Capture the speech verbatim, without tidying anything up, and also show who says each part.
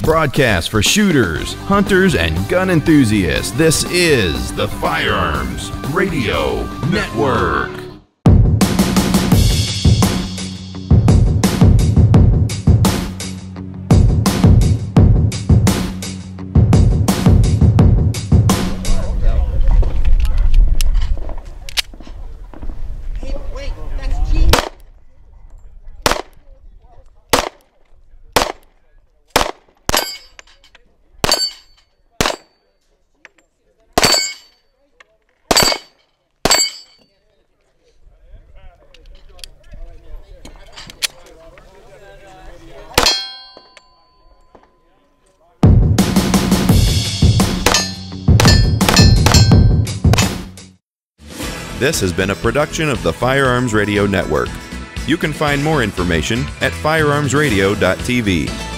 Speaker 1: Broadcast for shooters, hunters, and gun enthusiasts. This is the Firearms Radio Network. This has been a production of the Firearms Radio Network. You can find more information at firearms radio dot t v.